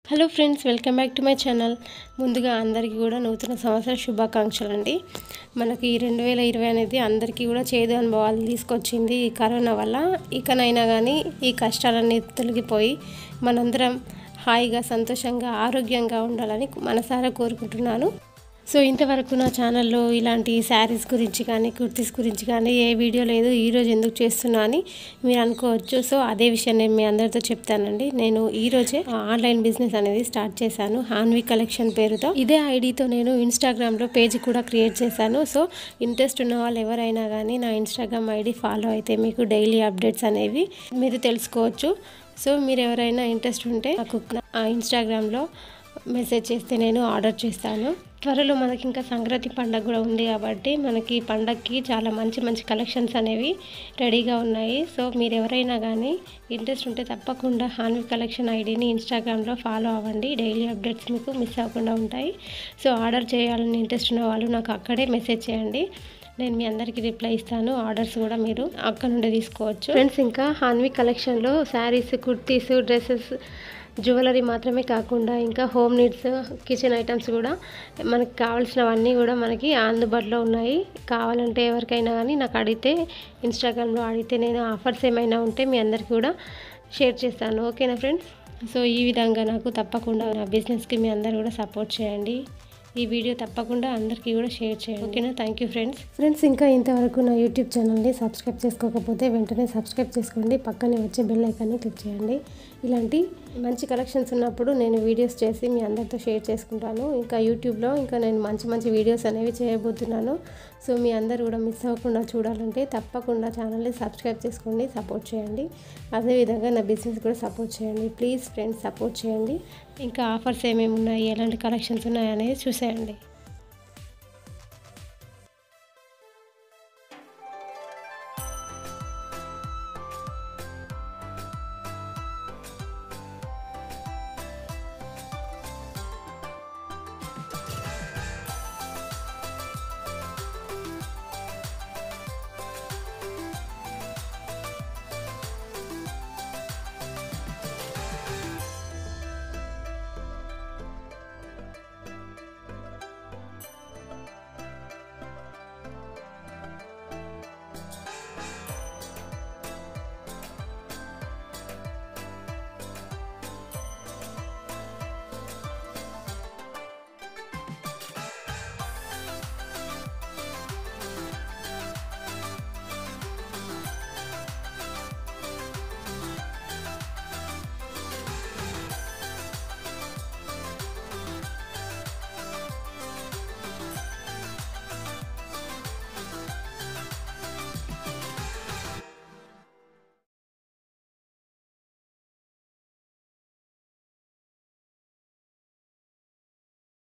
Hello friends, welcome back to my channel. ముందుగా అందరికీ కూడా నూతన సంవత్సర శుభాకాంక్షలు అండి. మనకి 2020 అనేది అందరికీ కూడా చేదు అనుభవాలు తీసుకొచ్చింది ఈ కరోనా వల్ల. ఇకనైనా కానీ ఈ కష్టాలన్నీ తొలగిపోయి మనందరం హాయిగా సంతోషంగా ఆరోగ్యంగా ఉండాలని మనసారా కోరుకుంటున్నాను. సో ఇంతవరకు నా ఛానల్లో ఇలాంటి శారీస్ గురించి కానీ కుర్తీస్ గురించి కానీ ఏ వీడియో లేదు, ఈరోజు ఎందుకు చేస్తున్నా అని మీరు అనుకోవచ్చు. సో అదే విషయం నేను మీ అందరితో చెప్తానండి. నేను ఈరోజే ఆన్లైన్ బిజినెస్ అనేది స్టార్ట్ చేశాను, హాన్వి కలెక్షన్ పేరుతో. ఇదే ఐడితో నేను ఇన్స్టాగ్రామ్లో పేజ్ కూడా క్రియేట్ చేశాను. సో ఇంట్రెస్ట్ ఉన్న వాళ్ళు ఎవరైనా కానీ నా ఇన్స్టాగ్రామ్ ఐడి ఫాలో అయితే మీకు డైలీ అప్డేట్స్ అనేవి మీరు తెలుసుకోవచ్చు. సో మీరు ఎవరైనా ఇంట్రెస్ట్ ఉంటే నాకు ఆ ఇన్స్టాగ్రామ్లో మెసేజ్ చేస్తే నేను ఆర్డర్ చేస్తాను. త్వరలో మనకి ఇంకా సంక్రాంతి పండుగ కూడా ఉంది కాబట్టి మనకి పండగకి చాలా మంచి మంచి కలెక్షన్స్ అనేవి రెడీగా ఉన్నాయి. సో మీరు ఎవరైనా కానీ ఇంట్రెస్ట్ ఉంటే తప్పకుండా హాన్వి కలెక్షన్ ఐడిని ఇన్స్టాగ్రామ్లో ఫాలో అవ్వండి. డైలీ అప్డేట్స్ మీకు మిస్ అవ్వకుండా ఉంటాయి. సో ఆర్డర్ చేయాలని ఇంట్రెస్ట్ ఉన్న వాళ్ళు నాకు అక్కడే మెసేజ్ చేయండి, నేను మీ అందరికీ రిప్లై ఇస్తాను. ఆర్డర్స్ కూడా మీరు అక్కడ నుండి తీసుకోవచ్చు. ఫ్రెండ్స్, ఇంకా హాన్వి కలెక్షన్లో శారీస్, కుర్తీస్, డ్రెస్సెస్, జ్యువెలరీ మాత్రమే కాకుండా ఇంకా హోమ్ నీడ్స్, కిచెన్ ఐటమ్స్ కూడా మనకి కావాల్సినవన్నీ కూడా మనకి అందుబాటులో ఉన్నాయి. కావాలంటే ఎవరికైనా కానీ నాకు అడిగితే ఇన్స్టాగ్రామ్లో అడిగితే నేను ఆఫర్స్ ఏమైనా ఉంటే మీ అందరికీ కూడా షేర్ చేస్తాను. ఓకేనా ఫ్రెండ్స్? సో ఈ విధంగా నాకు తప్పకుండా నా బిజినెస్కి మీ అందరు కూడా సపోర్ట్ చేయండి. ఈ వీడియో తప్పకుండా అందరికీ కూడా షేర్ చేయండి. ఓకేనా? థ్యాంక్ యూ ఫ్రెండ్స్, ఇంకా ఇంతవరకు నా యూట్యూబ్ ఛానల్ని సబ్స్క్రైబ్ చేసుకోకపోతే వెంటనే సబ్స్క్రైబ్ చేసుకోండి. పక్కనే వచ్చే బెల్ ఐకాన్ని క్లిక్ చేయండి. ఇలాంటి మంచి కలెక్షన్స్ ఉన్నప్పుడు నేను వీడియోస్ చేసి మీ అందరితో షేర్ చేసుకుంటాను. ఇంకా యూట్యూబ్లో ఇంకా నేను మంచి మంచి వీడియోస్ అనేవి చేయబోతున్నాను. సో మీ అందరు కూడా మిస్ అవ్వకుండా చూడాలంటే తప్పకుండా ఛానల్ని సబ్స్క్రైబ్ చేసుకోండి, సపోర్ట్ చేయండి. అదేవిధంగా నా బిజినెస్ కూడా సపోర్ట్ చేయండి. ప్లీజ్ ఫ్రెండ్స్, సపోర్ట్ చేయండి. ఇంకా ఆఫర్స్ ఏమేమి ఉన్నాయి, ఎలాంటి కలెక్షన్స్ ఉన్నాయి అనేది చూసేయండి.